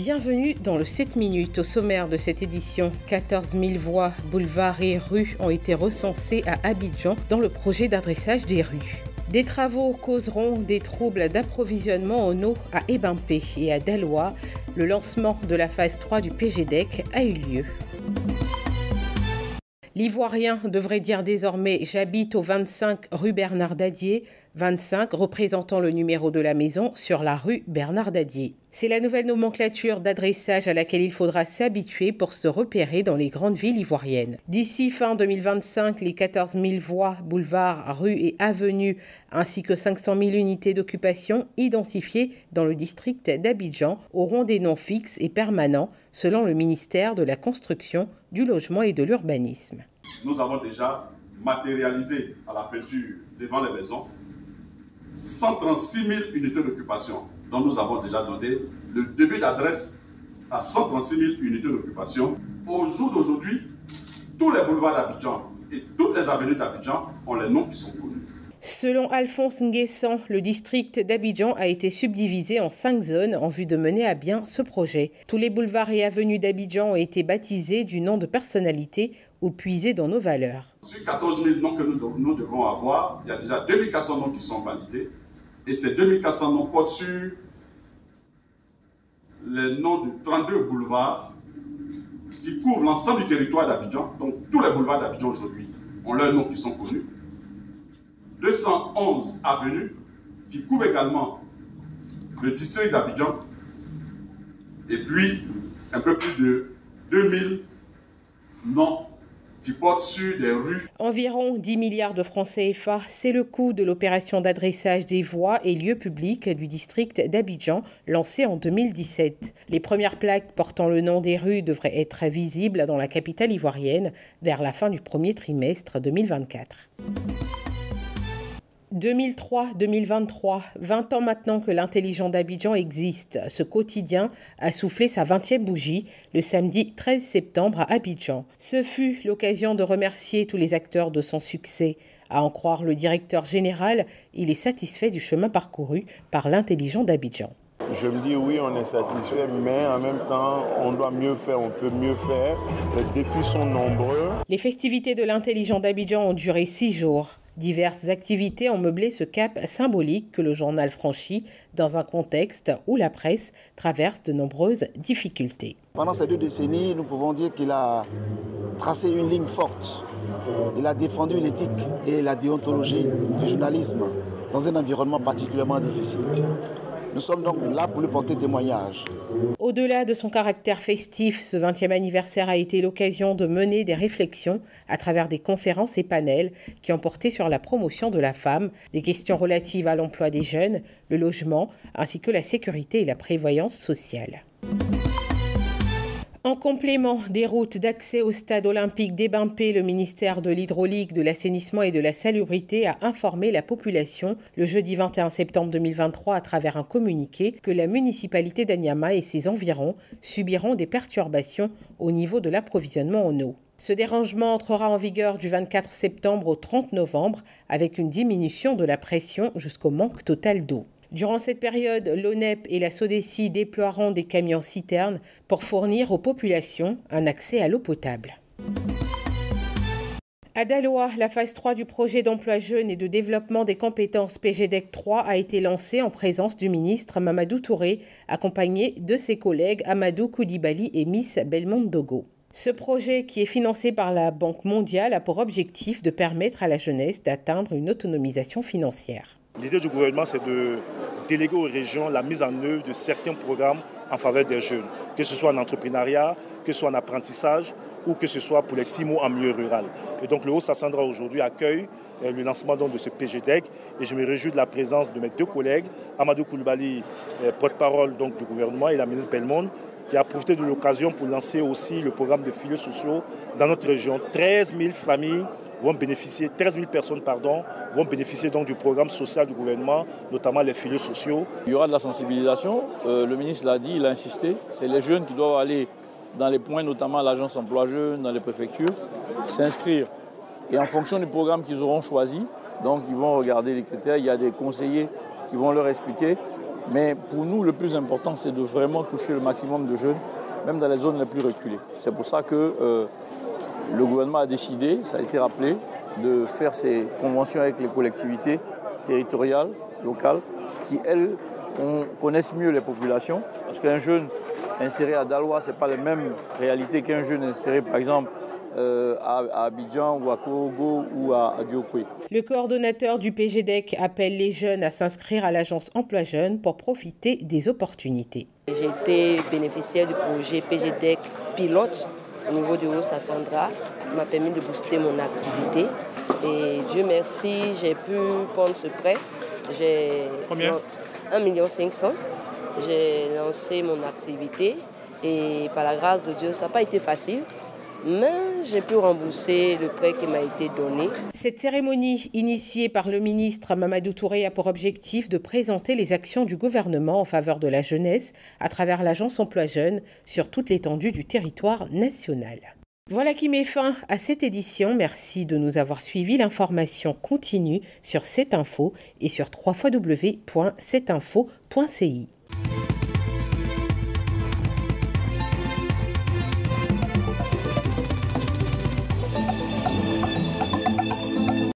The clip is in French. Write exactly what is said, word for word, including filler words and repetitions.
Bienvenue dans le sept minutes. Au sommaire de cette édition, quatorze mille voies, boulevards et rues ont été recensées à Abidjan dans le projet d'adressage des rues. Des travaux causeront des troubles d'approvisionnement en eau à Ebampé et à Daloa. Le lancement de la phase trois du P G D E C a eu lieu. L'Ivoirien devrait dire désormais « J'habite au vingt-cinq rue Bernard Dadier », vingt-cinq représentant le numéro de la maison sur la rue Bernard Dadier. C'est la nouvelle nomenclature d'adressage à laquelle il faudra s'habituer pour se repérer dans les grandes villes ivoiriennes. D'ici fin deux mille vingt-cinq, les quatorze mille voies, boulevards, rues et avenues, ainsi que cinq cent mille unités d'occupation identifiées dans le district d'Abidjan auront des noms fixes et permanents selon le ministère de la Construction, du Logement et de l'Urbanisme. Nous avons déjà matérialisé à la peinture devant les maisons cent trente-six mille unités d'occupation, dont nous avons déjà donné le début d'adresse à cent trente-six mille unités d'occupation. Au jour d'aujourd'hui, tous les boulevards d'Abidjan et toutes les avenues d'Abidjan ont les noms qui sont connus. Selon Alphonse Nguessan, le district d'Abidjan a été subdivisé en cinq zones en vue de mener à bien ce projet. Tous les boulevards et avenues d'Abidjan ont été baptisés du nom de personnalité ou puisés dans nos valeurs. Sur quatorze mille noms que nous, nous devons avoir, il y a déjà deux mille quatre cents noms qui sont validés. Et ces deux mille quatre cents noms portent sur les noms de trente-deux boulevards qui couvrent l'ensemble du territoire d'Abidjan. Donc tous les boulevards d'Abidjan aujourd'hui ont leurs noms qui sont connus. deux cent onze avenues qui couvrent également le district d'Abidjan. Et puis un peu plus de deux mille noms qui portent sur des rues. Environ dix milliards de francs C F A, c'est le coût de l'opération d'adressage des voies et lieux publics du district d'Abidjan, lancée en deux mille dix-sept. Les premières plaques portant le nom des rues devraient être visibles dans la capitale ivoirienne vers la fin du premier trimestre deux mille vingt-quatre. deux mille trois deux mille vingt-trois, vingt ans maintenant que l'intelligent d'Abidjan existe. Ce quotidien a soufflé sa vingtième bougie le samedi treize septembre à Abidjan. Ce fut l'occasion de remercier tous les acteurs de son succès. À en croire le directeur général, il est satisfait du chemin parcouru par l'intelligent d'Abidjan. Je me dis oui, on est satisfait, mais en même temps, on doit mieux faire, on peut mieux faire. Les défis sont nombreux. Les festivités de l'intelligent d'Abidjan ont duré six jours. Diverses activités ont meublé ce cap symbolique que le journal franchit dans un contexte où la presse traverse de nombreuses difficultés. Pendant ces deux décennies, nous pouvons dire qu'il a tracé une ligne forte. Il a défendu l'éthique et la déontologie du journalisme dans un environnement particulièrement difficile. Nous sommes donc là pour lui porter témoignage. Au-delà de son caractère festif, ce vingtième anniversaire a été l'occasion de mener des réflexions à travers des conférences et panels qui ont porté sur la promotion de la femme, des questions relatives à l'emploi des jeunes, le logement, ainsi que la sécurité et la prévoyance sociale. En complément des routes d'accès au stade olympique d'Ebampé, le ministère de l'Hydraulique, de l'Assainissement et de la Salubrité a informé la population le jeudi vingt et un septembre deux mille vingt-trois à travers un communiqué que la municipalité d'Anyama et ses environs subiront des perturbations au niveau de l'approvisionnement en eau. Ce dérangement entrera en vigueur du vingt-quatre septembre au trente novembre avec une diminution de la pression jusqu'au manque total d'eau. Durant cette période, l'O N E P et la SODECI déploieront des camions-citernes pour fournir aux populations un accès à l'eau potable. À Daloa, la phase trois du projet d'emploi jeune et de développement des compétences P G D E C trois a été lancée en présence du ministre Mamadou Touré, accompagné de ses collègues Amadou Koulibaly et Miss Belmonte Dogo. Ce projet, qui est financé par la Banque mondiale, a pour objectif de permettre à la jeunesse d'atteindre une autonomisation financière. L'idée du gouvernement, c'est de déléguer aux régions la mise en œuvre de certains programmes en faveur des jeunes, que ce soit en entrepreneuriat, que ce soit en apprentissage ou que ce soit pour les T I M O en milieu rural. Et donc le Haut-Sassandra aujourd'hui accueille le lancement donc, de ce P G D E C et je me réjouis de la présence de mes deux collègues, Amadou Koulibaly, porte-parole donc, du gouvernement, et la ministre Belmonte, qui a profité de l'occasion pour lancer aussi le programme de filets sociaux dans notre région. treize mille familles vont bénéficier, treize mille personnes pardon, vont bénéficier donc du programme social du gouvernement, notamment les filets sociaux. Il y aura de la sensibilisation, euh, le ministre l'a dit, il a insisté, c'est les jeunes qui doivent aller dans les points, notamment à l'agence emploi jeunes, dans les préfectures, s'inscrire. Et en fonction du programme qu'ils auront choisi, donc ils vont regarder les critères, il y a des conseillers qui vont leur expliquer Mais pour nous, le plus important, c'est de vraiment toucher le maximum de jeunes, même dans les zones les plus reculées. C'est pour ça que euh, le gouvernement a décidé, ça a été rappelé, de faire ces conventions avec les collectivités territoriales, locales, qui, elles, on, connaissent mieux les populations. Parce qu'un jeune inséré à Daloa, ce n'est pas la même réalité qu'un jeune inséré, par exemple, euh, à, à Abidjan ou à Korogo ou à, à Diokwe. Le coordonnateur du P G D E C appelle les jeunes à s'inscrire à l'agence Emploi Jeunes pour profiter des opportunités. J'ai été bénéficiaire du projet P G D E C pilote au niveau de Haut-Sassandra. Ça m'a permis de booster mon activité. Et Dieu merci, j'ai pu prendre ce prêt. J'ai Combien? un million cinq cent mille. J'ai lancé mon activité et par la grâce de Dieu, ça n'a pas été facile. Mais j'ai pu rembourser le prêt qui m'a été donné. Cette cérémonie, initiée par le ministre Mamadou Touré, a pour objectif de présenter les actions du gouvernement en faveur de la jeunesse à travers l'agence Emploi Jeunes sur toute l'étendue du territoire national. Voilà qui met fin à cette édition. Merci de nous avoir suivis. L'information continue sur cette info et sur w w w point cette info point c i.